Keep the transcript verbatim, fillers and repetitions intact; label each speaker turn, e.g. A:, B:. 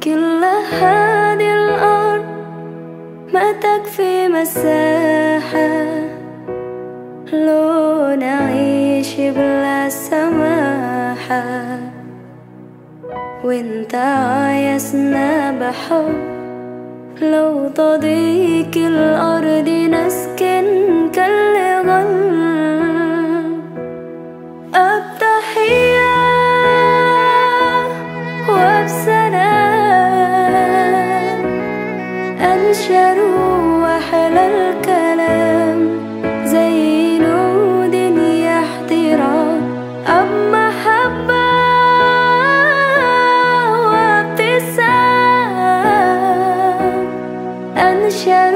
A: كل هذه الأرض ما تكفي مساحة لو نعيش بلا سماحة، وانت عايزنا بحب لو تضيق الأرض نسكن كالغل. التحية وبسلام أنشر وأحلى الكلام زي نود يحترام أب محبة وابتسام أنشر